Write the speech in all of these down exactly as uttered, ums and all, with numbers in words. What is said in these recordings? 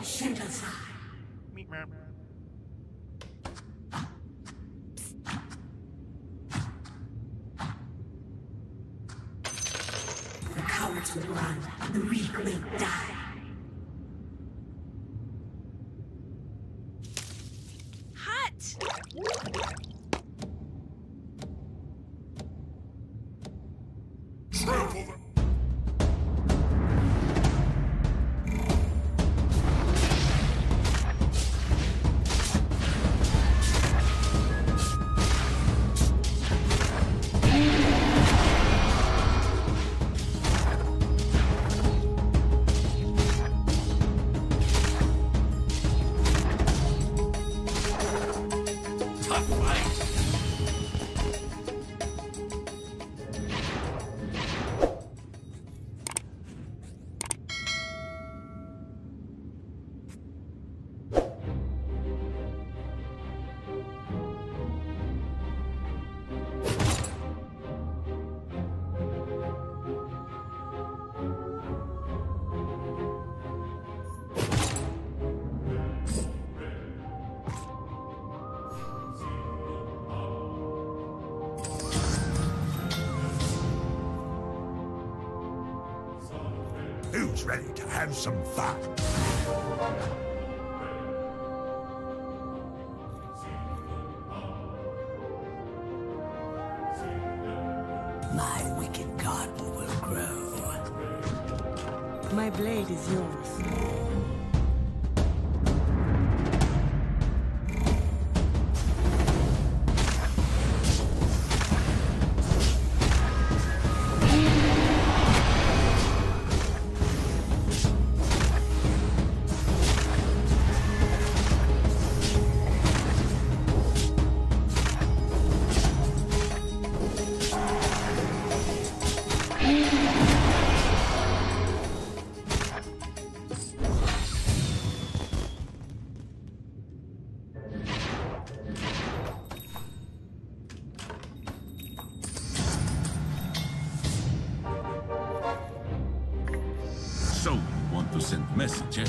Center side. Meep, meep. The cowards will run, the weak will die. Hot! Trample them. Who's ready to have some fun? My wicked garden will grow. My blade is yours. So, you want to send messages?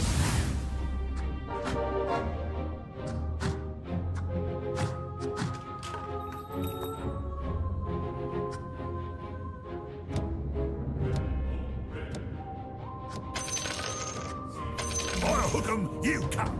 I'll hook 'em, you come.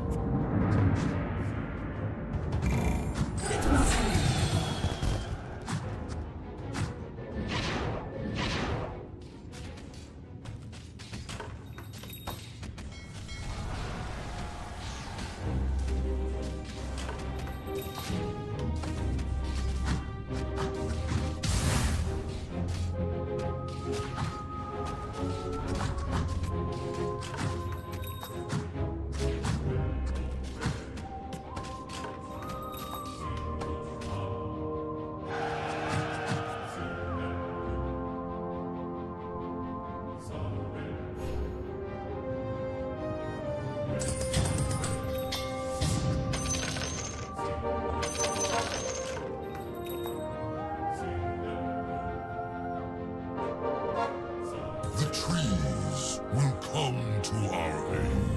The trees will come to our aid.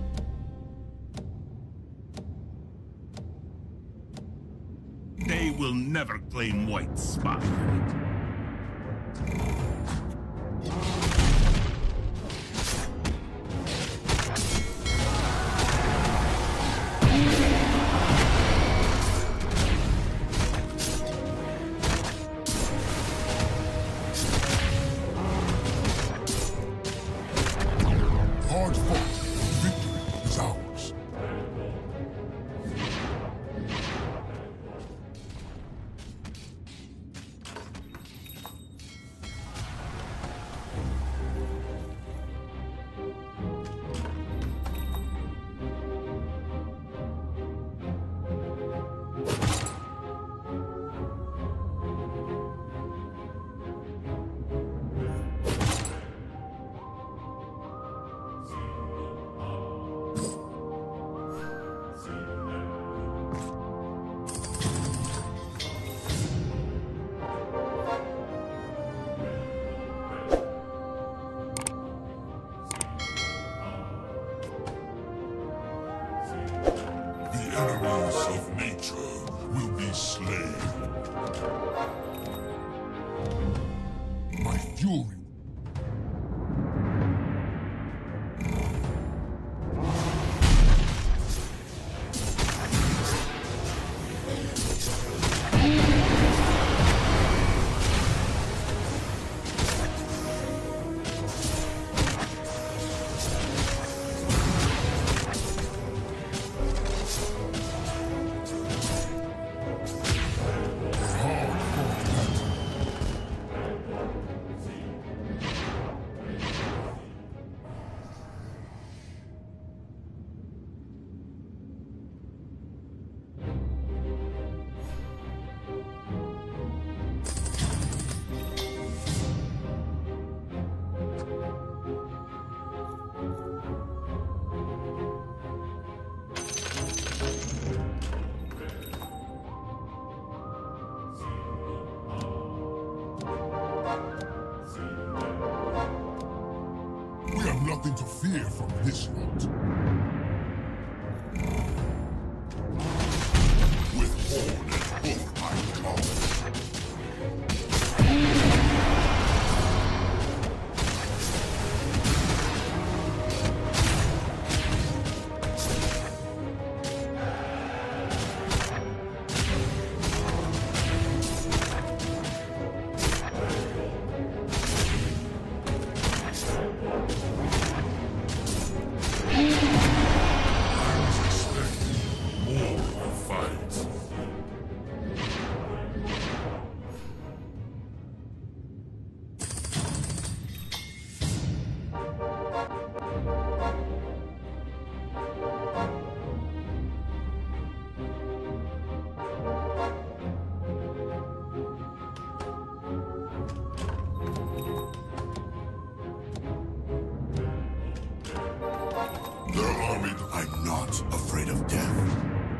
They will never claim White Spire. Hard fought, victory is ours. fury. Nothing to fear from this lot. With horn and hoof I come. I'm not afraid of death.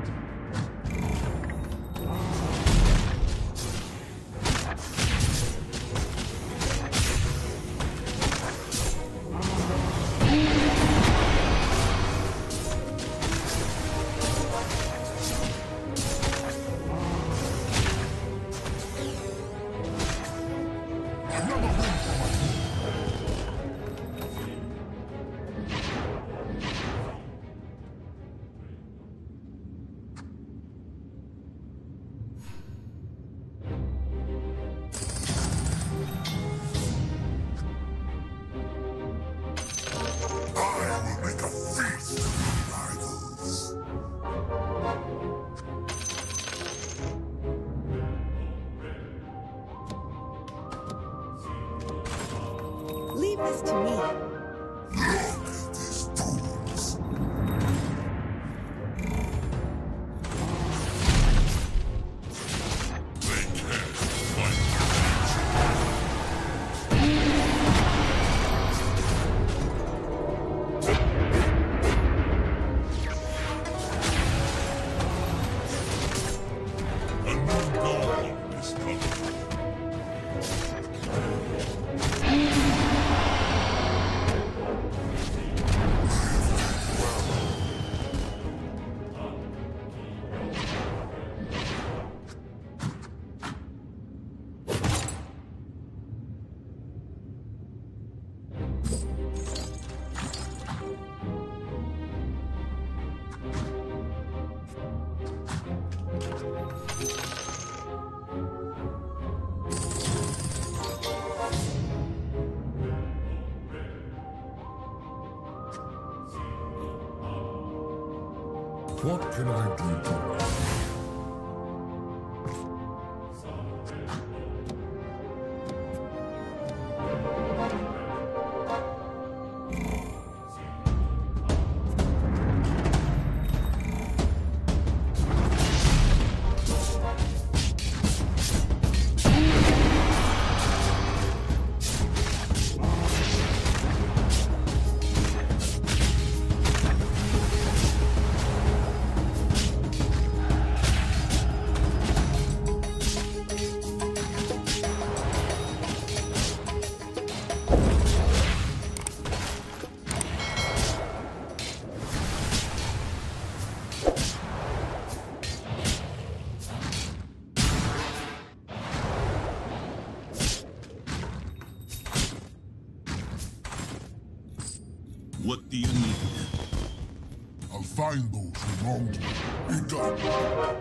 Leave this to me. Look at these fools. They can't fight. A new dawn is coming. What can I do? What do you need? I'll find those who wronged me. Be done.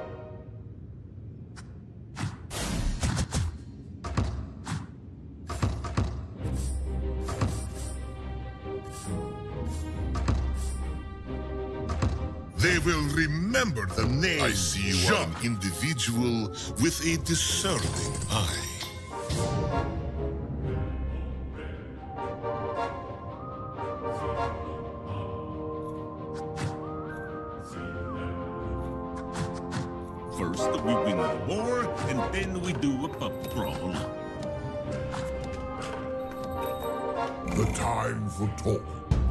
They will remember the name. I see you Shaman. are an individual with a discerning eye. First, we win the war, and then we do a pub crawl. The time for talk.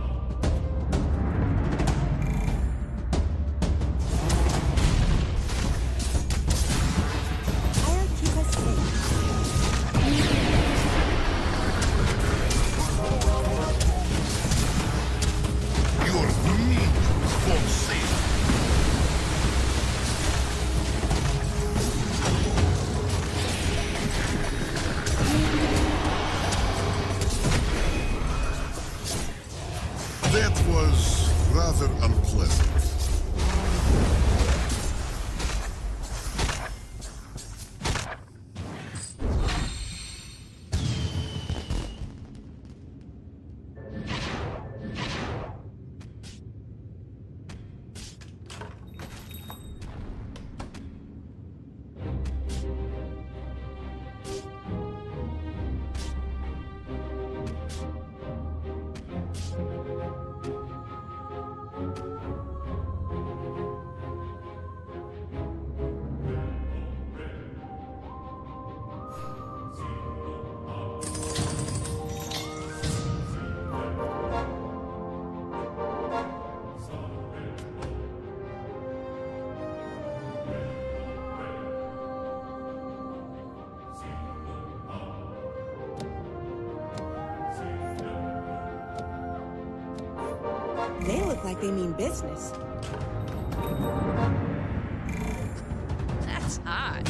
I'll keep us safe. Your minions won't save. That was rather unpleasant. They look like they mean business. That's hot.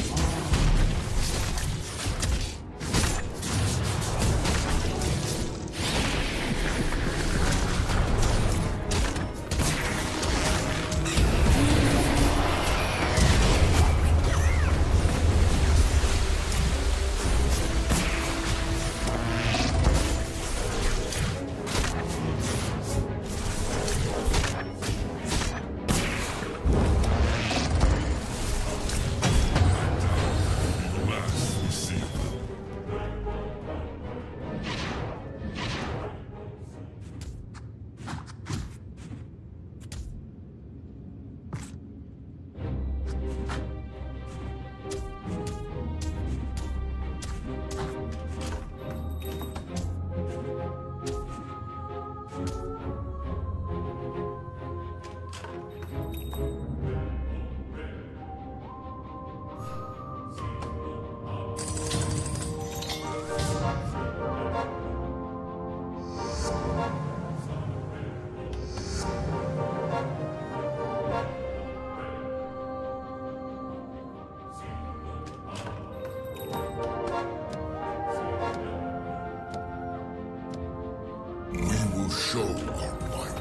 We will show our might.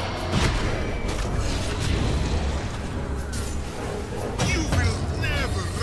You will never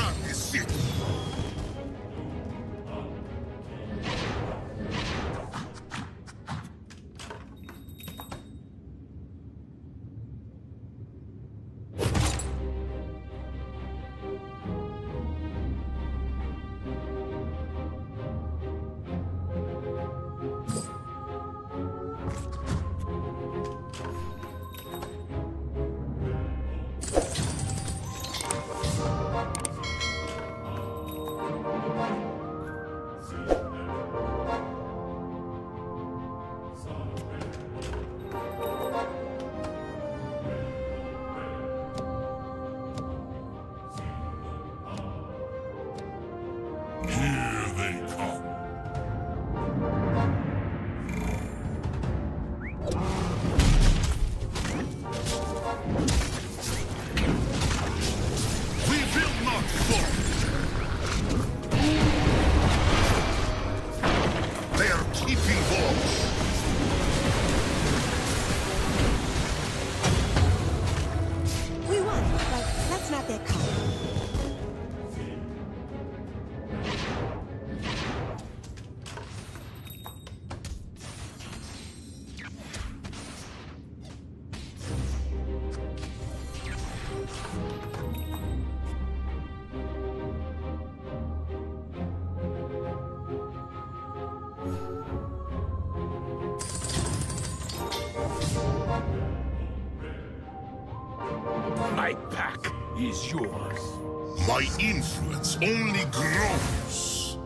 My pack is yours. My influence only grows.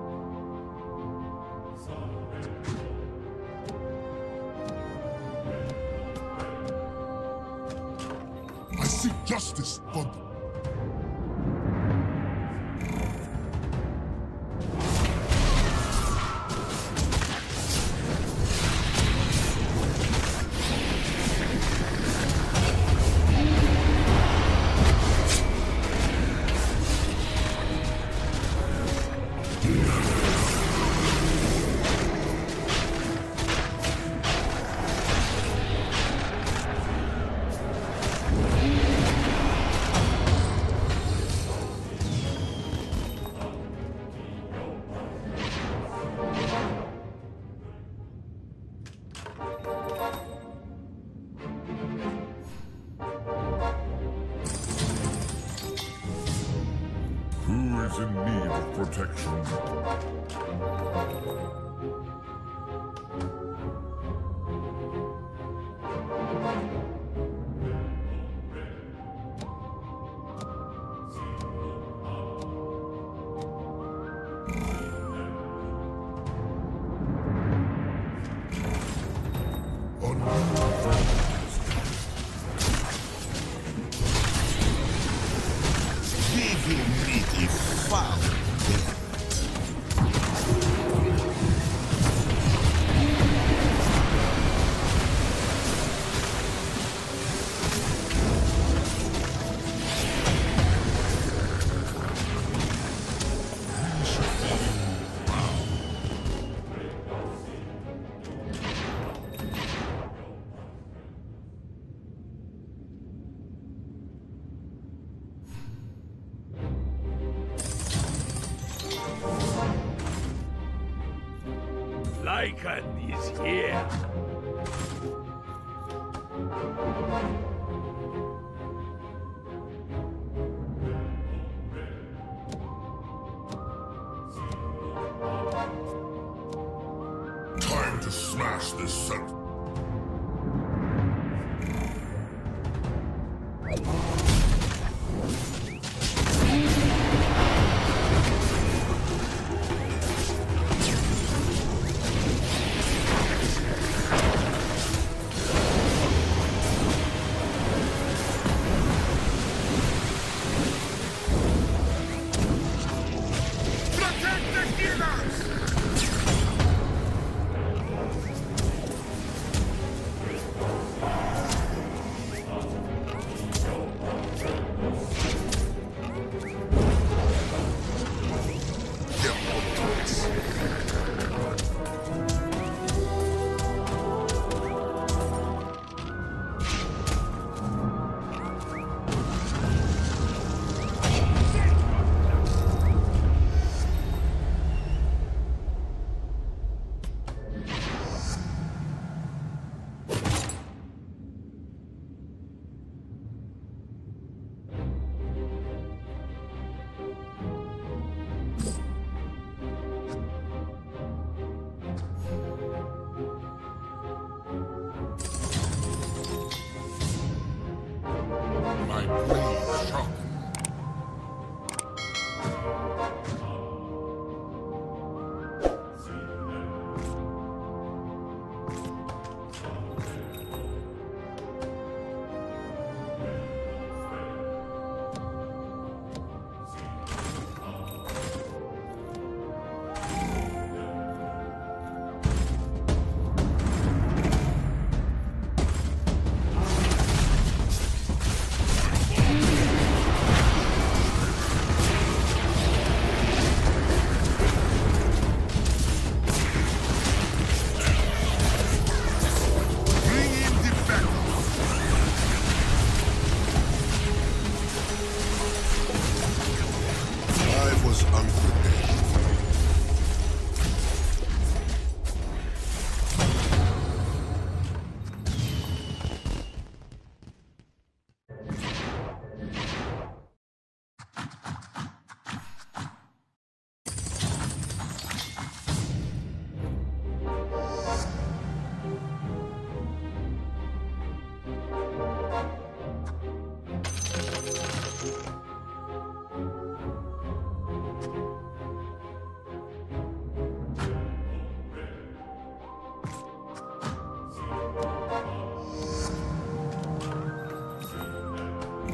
I seek justice for them. Who is in need of protection? They will meet a foul death. Lycan is here. Time to smash this set. Protect the healers! My blade sharp.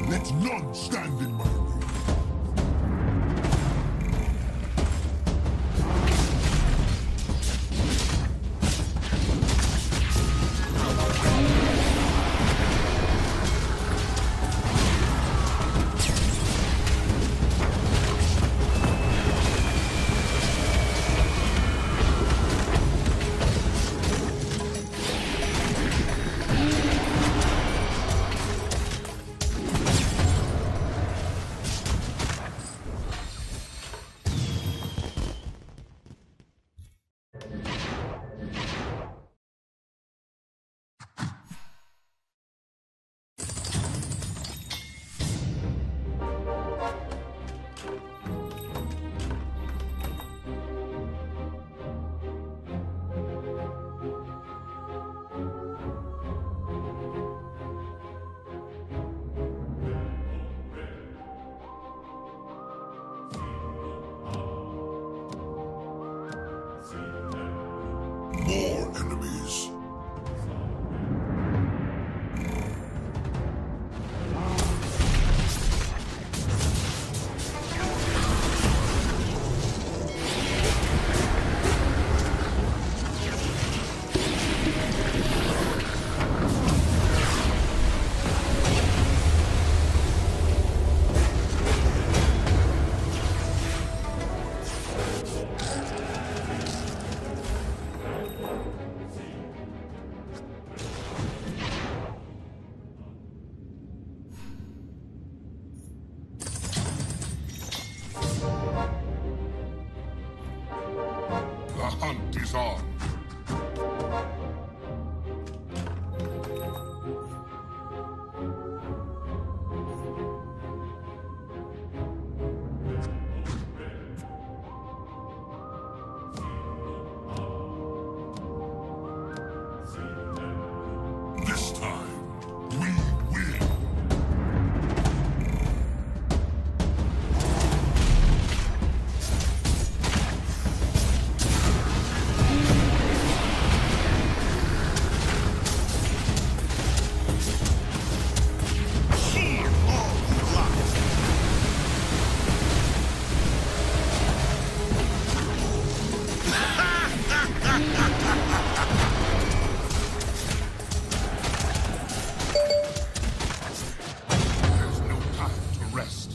Let none stand in my way. More enemies. The hunt is on. This time, we win. There's no time to rest.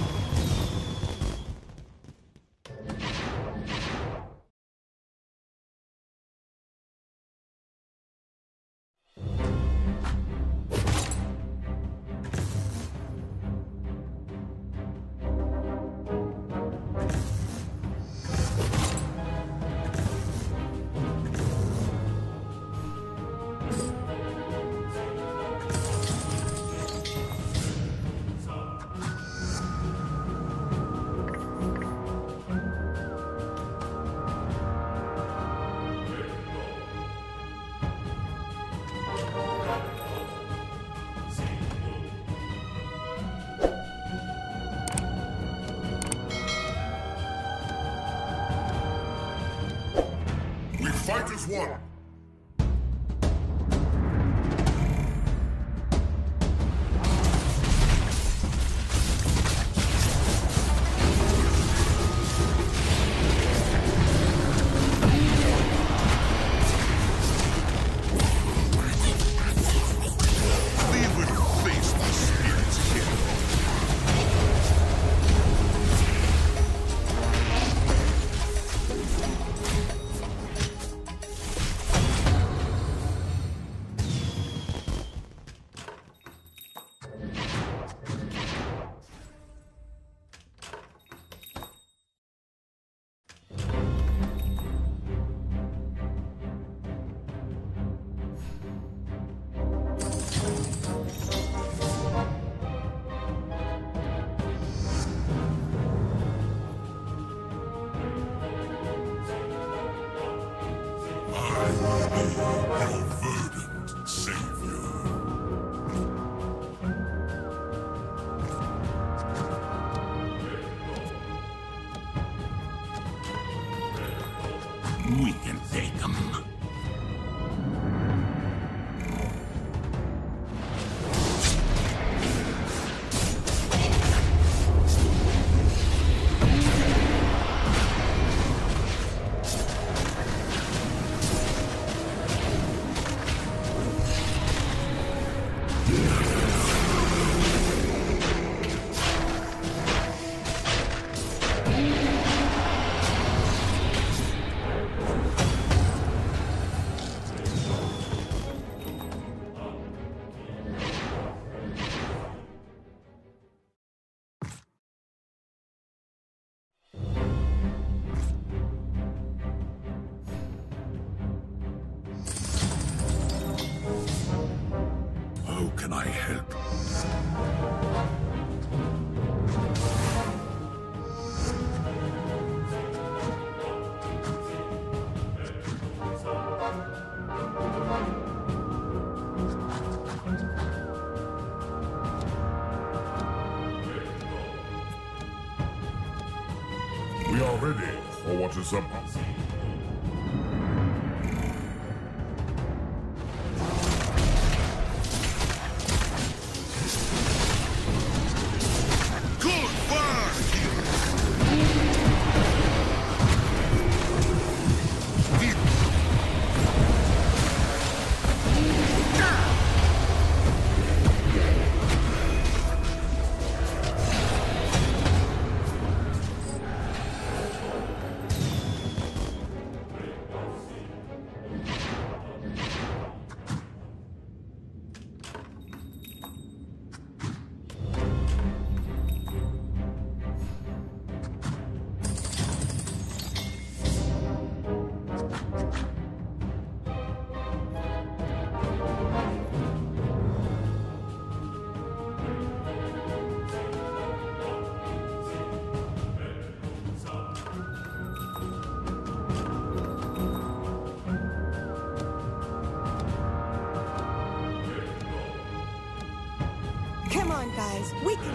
We fight as one. We will face the spirits here. Your verdant savior. We can take them. We are ready for what is about. Good work! Come on, guys. We can...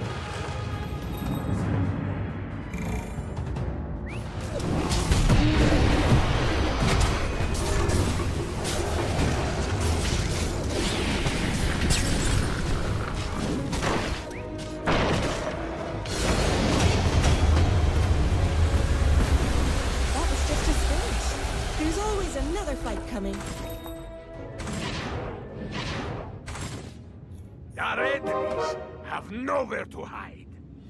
That was just a skirmish. There's always another fight coming. Our enemies have nowhere to hide.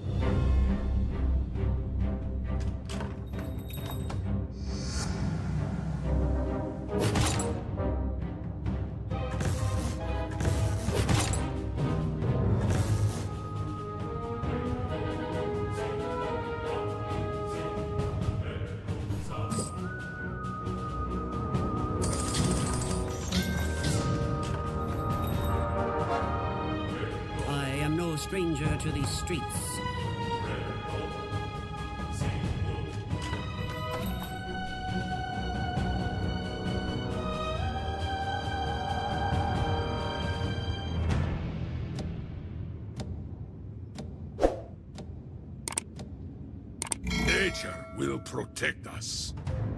Stranger to these streets. Nature will protect us.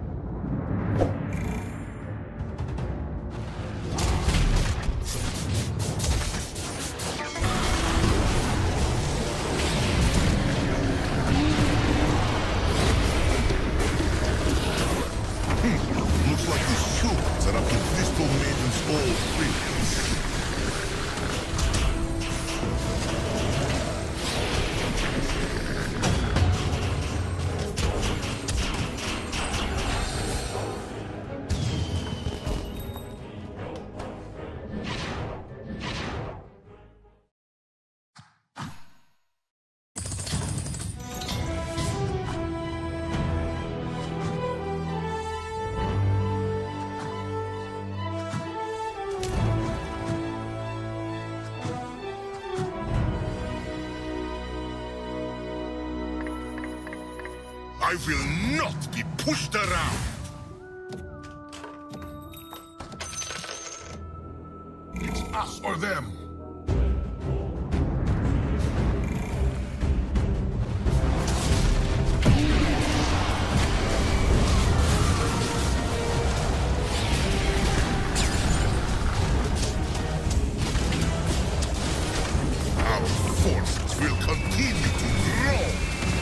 I will not be pushed around! It's us or them! Our forces will continue to grow!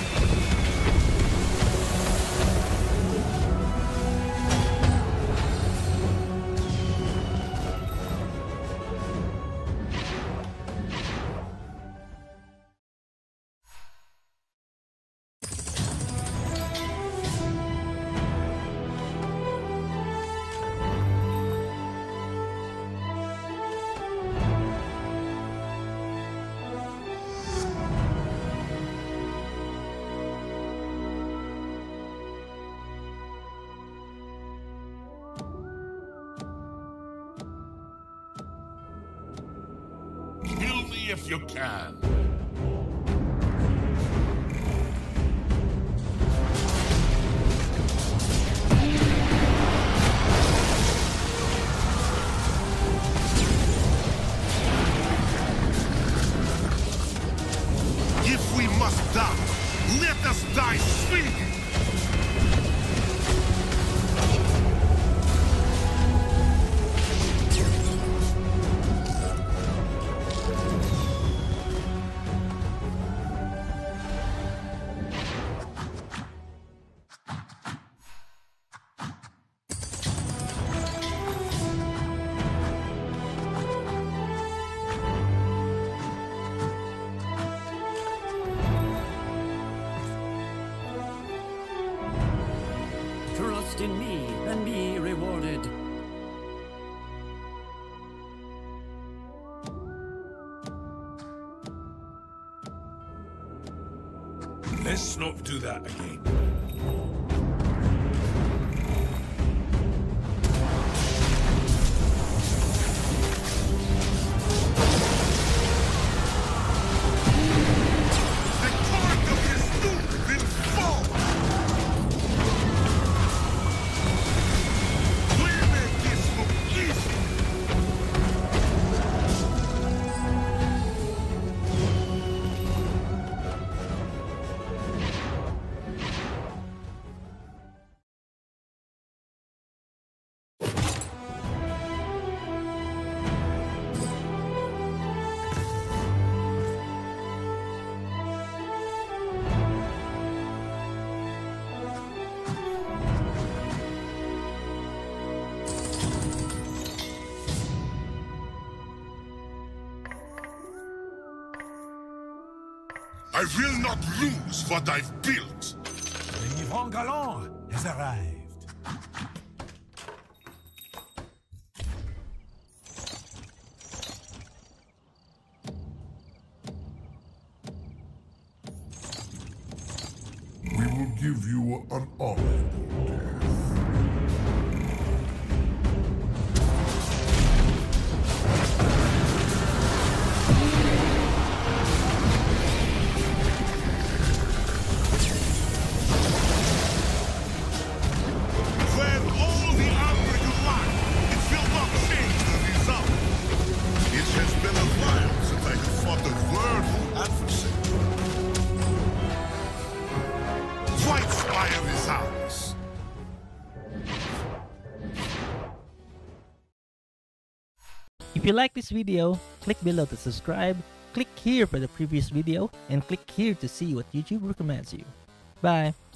Kill me if you can. If we must die, let us die swinging! trust in me and be rewarded. Let's not do that again. I will not lose what I've built. The Yvon Galant has arrived. We will give you an honorable death. If you like this video, click below to subscribe, click here for the previous video, and click here to see what YouTube recommends you. Bye!